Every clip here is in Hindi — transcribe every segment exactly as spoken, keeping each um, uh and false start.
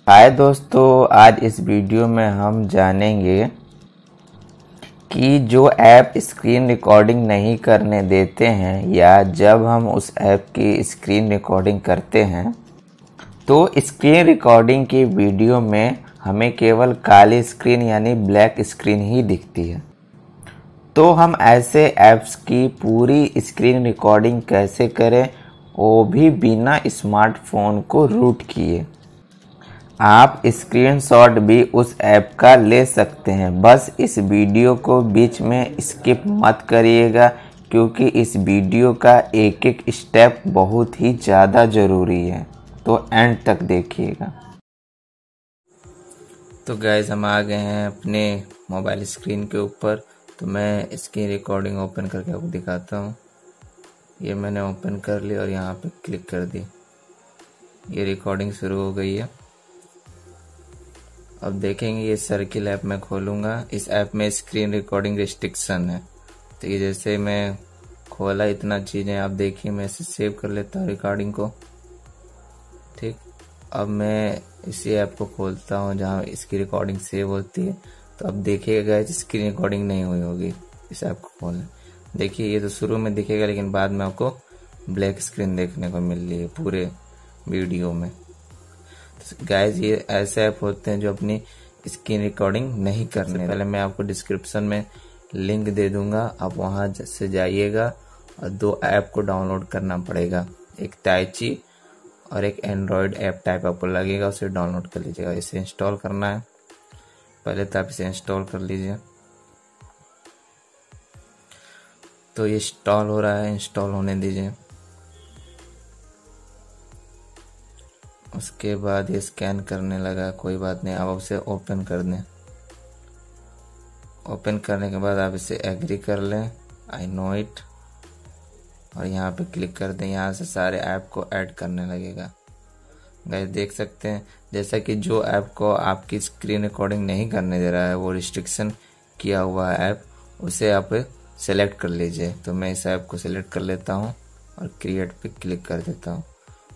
हाय दोस्तों, आज इस वीडियो में हम जानेंगे कि जो ऐप स्क्रीन रिकॉर्डिंग नहीं करने देते हैं या जब हम उस ऐप की स्क्रीन रिकॉर्डिंग करते हैं तो स्क्रीन रिकॉर्डिंग की वीडियो में हमें केवल काली स्क्रीन यानी ब्लैक स्क्रीन ही दिखती है। तो हम ऐसे ऐप्स की पूरी स्क्रीन रिकॉर्डिंग कैसे करें, वो भी बिना स्मार्टफोन को रूट किए। आप स्क्रीनशॉट भी उस ऐप का ले सकते हैं। बस इस वीडियो को बीच में स्किप मत करिएगा क्योंकि इस वीडियो का एक एक स्टेप बहुत ही ज़्यादा ज़रूरी है, तो एंड तक देखिएगा। तो गाइस, हम आ गए हैं अपने मोबाइल स्क्रीन के ऊपर। तो मैं इसकी रिकॉर्डिंग ओपन करके आपको दिखाता हूँ। ये मैंने ओपन कर ली और यहाँ पे क्लिक कर दी। ये रिकॉर्डिंग शुरू हो गई है। अब देखेंगे ये सर्किल ऐप मैं खोलूँगा। इस ऐप में स्क्रीन रिकॉर्डिंग रिस्ट्रिक्शन है। तो ये जैसे मैं खोला, इतना चीज़ें आप देखिए, मैं इसे सेव कर लेता हूँ रिकॉर्डिंग को। ठीक, अब मैं इसी ऐप को खोलता हूँ जहाँ इसकी रिकॉर्डिंग सेव होती है। तो अब देखिएगा स्क्रीन रिकॉर्डिंग नहीं हुई होगी। इस ऐप को खोलें, देखिए ये तो शुरू में दिखेगा लेकिन बाद में आपको ब्लैक स्क्रीन देखने को मिल रही है पूरे वीडियो में। गाइस, ये ऐसे ऐप होते हैं जो अपनी स्क्रीन रिकॉर्डिंग नहीं करने। पहले मैं आपको डिस्क्रिप्शन में लिंक दे दूंगा, आप वहां से जाइएगा और दो ऐप को डाउनलोड करना पड़ेगा। एक ताइची और एक एंड्रॉयड ऐप टाइप आपको लगेगा, उसे डाउनलोड कर लीजिएगा। इसे इंस्टॉल करना है, पहले तो आप इसे इंस्टॉल कर लीजिए। तो ये इंस्टॉल हो रहा है, इंस्टॉल होने दीजिए। उसके बाद ये स्कैन करने लगा, कोई बात नहीं, आप उसे ओपन कर दें। ओपन करने के बाद आप इसे एग्री कर लें, आई नो इट, और यहाँ पे क्लिक कर दें। यहाँ से सारे ऐप को ऐड करने लगेगा। गाइस, देख सकते हैं जैसा कि जो ऐप को आपकी स्क्रीन रिकॉर्डिंग नहीं करने दे रहा है, वो रिस्ट्रिक्शन किया हुआ है ऐप, उसे आप सेलेक्ट कर लीजिए। तो मैं इस ऐप को सेलेक्ट कर लेता हूँ और क्रिएट पे क्लिक कर देता हूँ।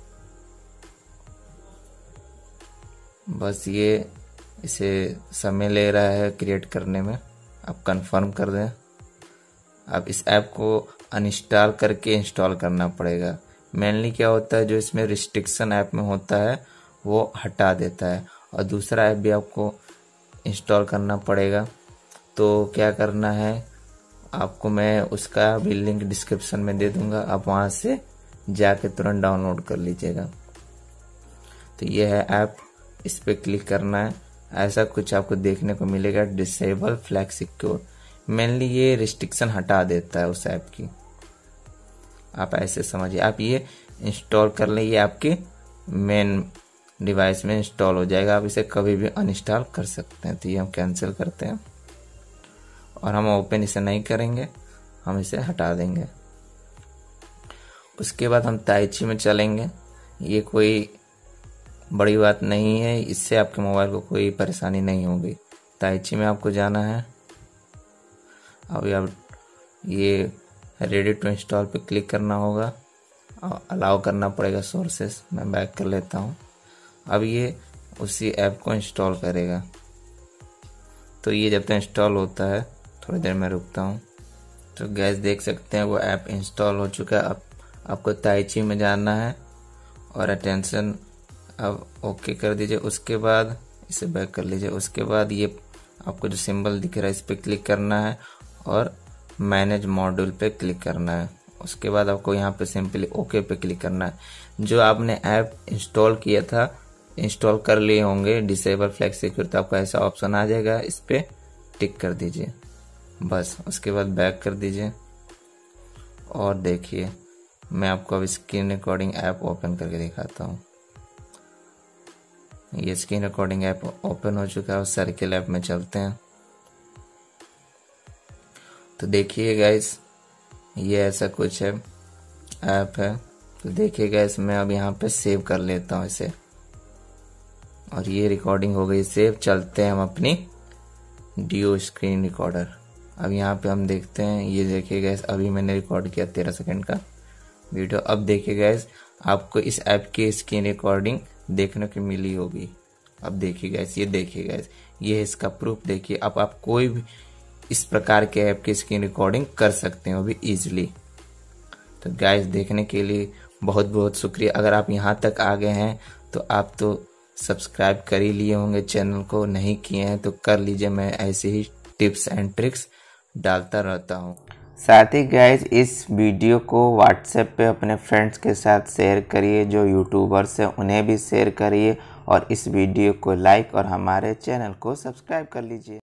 बस ये इसे समय ले रहा है क्रिएट करने में, आप कंफर्म कर दें। अब इस ऐप को अनइंस्टॉल करके इंस्टॉल करना पड़ेगा। मेनली क्या होता है, जो इसमें रिस्ट्रिक्शन ऐप में होता है वो हटा देता है, और दूसरा ऐप भी आपको इंस्टॉल करना पड़ेगा। तो क्या करना है आपको, मैं उसका भी लिंक डिस्क्रिप्शन में दे दूंगा, आप वहाँ से जाके तुरंत डाउनलोड कर लीजिएगा। तो ये है ऐप, इस पे क्लिक करना है। ऐसा कुछ आपको देखने को मिलेगा, डिसेबल फ्लैग सिक्योर। मेनली ये रिस्ट्रिक्शन हटा देता है उस ऐप की, आप ऐसे समझिए। आप ये इंस्टॉल कर लें, ये आपके मेन डिवाइस में इंस्टॉल हो जाएगा, आप इसे कभी भी अनइंस्टॉल कर सकते हैं। तो ये हम कैंसिल करते हैं और हम ओपन इसे नहीं करेंगे, हम इसे हटा देंगे। उसके बाद हम ताइची में चलेंगे। ये कोई बड़ी बात नहीं है, इससे आपके मोबाइल को कोई परेशानी नहीं होगी। ताइची में आपको जाना है। अब आप ये रेडी टू इंस्टॉल पे क्लिक करना होगा और अलाउ करना पड़ेगा सोर्सेस। मैं बैक कर लेता हूँ। अब ये उसी ऐप को इंस्टॉल करेगा। तो ये जब तक इंस्टॉल होता है थोड़ी देर में रुकता हूँ। तो गैस, देख सकते हैं वो ऐप इंस्टॉल हो चुका है। अब आपको ताइची में जाना है और अटेंशन अब ओके कर दीजिए। उसके बाद इसे बैक कर लीजिए। उसके बाद ये आपको जो सिंबल दिख रहा है इस पर क्लिक करना है और मैनेज मॉड्यूल पे क्लिक करना है। उसके बाद आपको यहाँ पे सिंपली ओके पे क्लिक करना है। जो आपने ऐप इंस्टॉल किया था, इंस्टॉल कर लिए होंगे डिसेबल फ्लैग सिक्योर, तो आपको ऐसा ऑप्शन आ जाएगा, इस पे टिक कर दीजिए बस। उसके बाद बैक कर दीजिए और देखिए मैं आपको अब स्क्रीन रिकॉर्डिंग ऐप ओपन करके दिखाता हूँ। ये स्क्रीन रिकॉर्डिंग ऐप ओपन हो चुका है। और सर्किल ऐप में चलते हैं। तो देखिए गाइस, ये ऐसा कुछ है, ऐप है। तो देखिए गाइस, मैं अब यहाँ पे सेव कर लेता हूँ इसे, और ये रिकॉर्डिंग हो गई सेव। चलते हैं हम अपनी डियो स्क्रीन रिकॉर्डर। अब यहाँ पे हम देखते हैं, ये देखिए गाइस, अभी मैंने रिकॉर्ड किया तेरह सेकंड का वीडियो। अब देखिए गाइस, आपको इस ऐप की स्क्रीन रिकॉर्डिंग देखने को मिली होगी। अब देखिए गैस, ये देखिए गैस, ये है इसका प्रूफ। देखिए अब आप कोई भी इस प्रकार के ऐप की स्क्रीन रिकॉर्डिंग कर सकते हो भी इजीली। तो गाइस देखने के लिए बहुत बहुत शुक्रिया। अगर आप यहाँ तक आ गए हैं तो आप तो सब्सक्राइब कर ही लिए होंगे चैनल को, नहीं किए हैं तो कर लीजिए। मैं ऐसे ही टिप्स एंड ट्रिक्स डालता रहता हूँ। साथ ही गाइस इस वीडियो को व्हाट्सएप पे अपने फ्रेंड्स के साथ शेयर करिए, जो यूट्यूबर्स हैं उन्हें भी शेयर करिए, और इस वीडियो को लाइक और हमारे चैनल को सब्सक्राइब कर लीजिए।